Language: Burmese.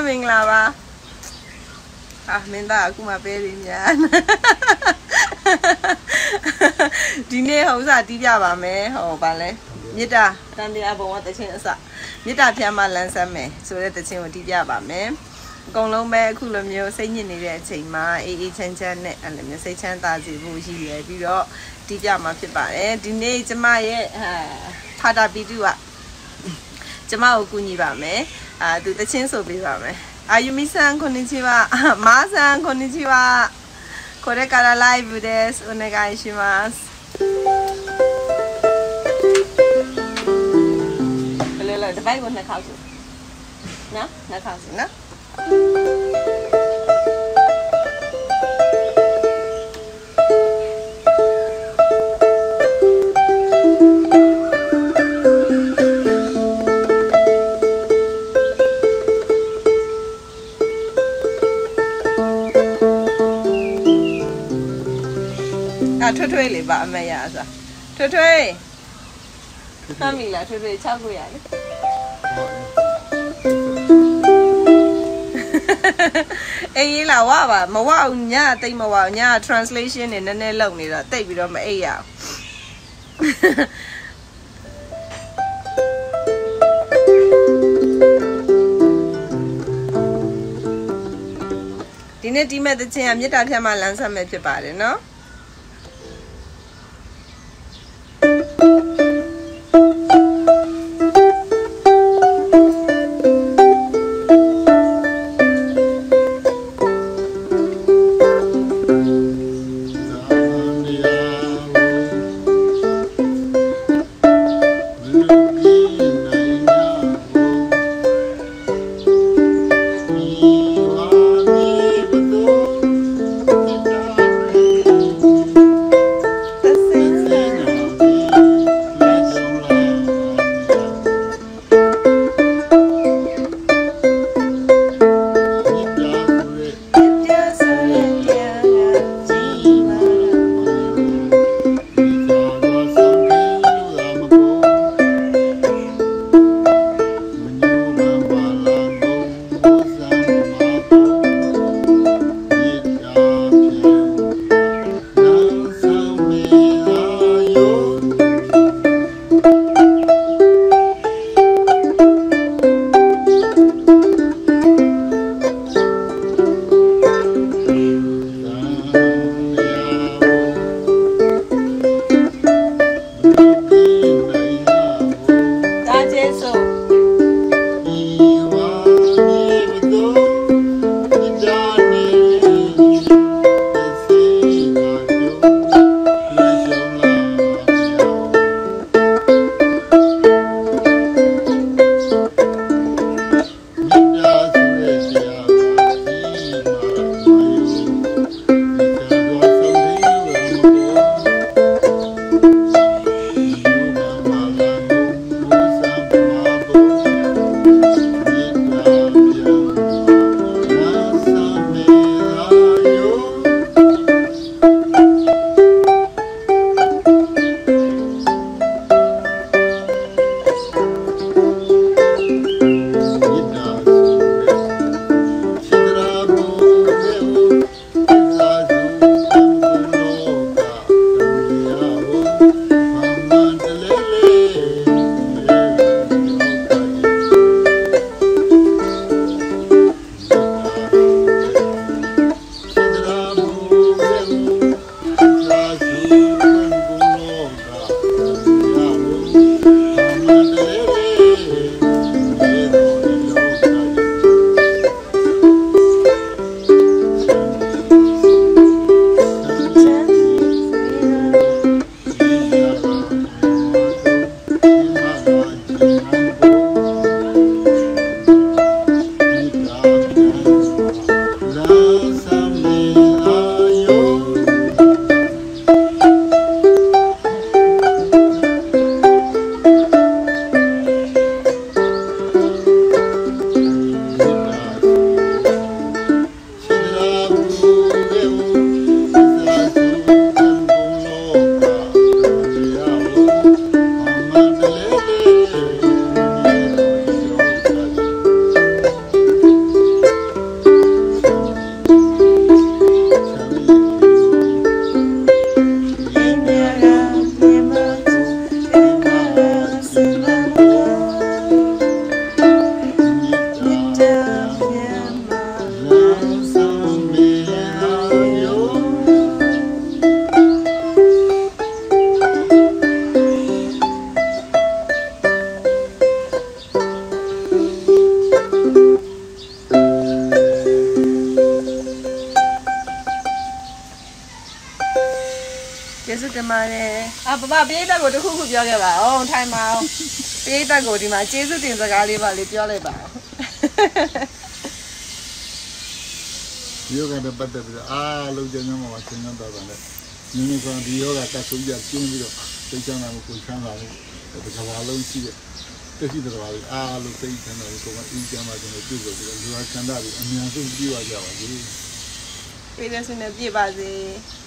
မင်္ဂလာပါမင်းသားအခုမှပဲရင်းများဒီနေ့ဟောစားတီးပြပါမယ်ဟောဗာလဲမေတ္တာတန်တရားဘုံကတခြင်းအစမေတ္တာဖျားမှလန်းဆန်းမယ်ဆိုတဲ့တခြင်းကိုတီးပြပါမယ်အကုန်လုံးပဲအခုလိုမျိုးစိတ်ညစ်နေတဲ့အချိန်မှာအေးအေးချမ်းချမ်းနဲ့အဲ့လိုမျိုးစိတ်ချမ်းသာစေဖို့ရည်ရွယ်ပြီးတော့တီးပြမှာဖြစ်ပါတယ်ဒီနေ့ကျမရဲ့ဖာတာပီတူကကျမကိုကူညီပါမယ်သူတခြင်းဆိုပေးပါမယ်အာယူမီဆန်こんにちはマーさんこんにちはこれからライブですお願いしますเลยจะไปบนนะครับนะนะครับนะထွေးလေးပါအမေရဆိုထွေးမှတ်မိလားထွေး6ခုရလေအေးလာဝပါမဝအောင်ညတိတ်မဝအောင်ည translation နဲ့နည်းနည်းလုပ်နေတော့တိတ်ပြီးတော့မအိပ်ရအောင်ဒီနေ့ဒီမဲ့တခြင်းကမေတ္တာဖျားမှလမ်းဆက်မဲ့ဖြစ်ပါတယ်နော်爸别的我都苦苦表给吧，哦，太忙，别的我的嘛，接触点这个里吧，你表来吧。 有个的不得不得啊，老家人嘛，经常到那的，你说你有个在手机经历了，对象那么过看上，这个话老些的，这些的话啊，老在以前那个我以前嘛就没做过这个，如果看到的，面是比较家吧， 别的是那别吧子。